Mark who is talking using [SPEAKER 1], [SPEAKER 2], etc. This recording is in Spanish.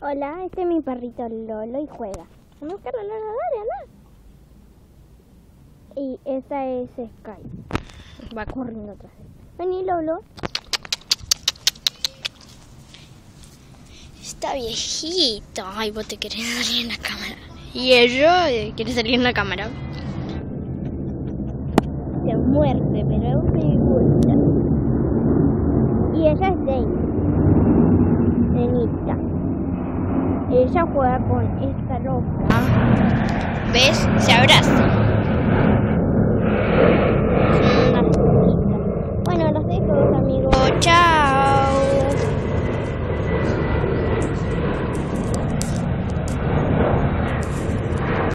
[SPEAKER 1] Hola, este es mi perrito Lolo y juega. Vamos a buscarlo, Lolo, dale, anda. Y esa es Sky. Va corriendo atrás. Vení, Lolo.
[SPEAKER 2] Está viejito. Ay, vos te querés salir en la cámara. Y ellos quiere salir en la cámara.
[SPEAKER 1] Se muerde, pero me gusta. Y ella es Daisy. Nenita. Ella juega con esta loca.
[SPEAKER 2] ¿Ves? Se abraza.